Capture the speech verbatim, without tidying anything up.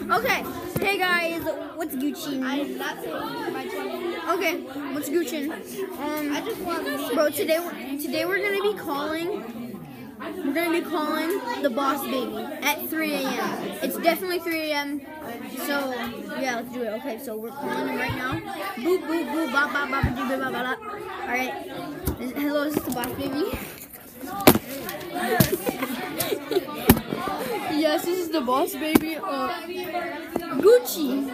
Okay. Hey guys, what's Gucci? I'm not saying my channel. Okay, what's Gucci? Um, I just want to bro, today today we're gonna be calling. We're gonna be calling the Boss Baby at three A M It's definitely three A M So yeah, let's do it. Okay, so we're calling him right now. Boop boop boop ba ba ba ba ba ba ba. All right. Hello, this is the Boss Baby. Yes, this is the Boss Baby. Uh, Gucci.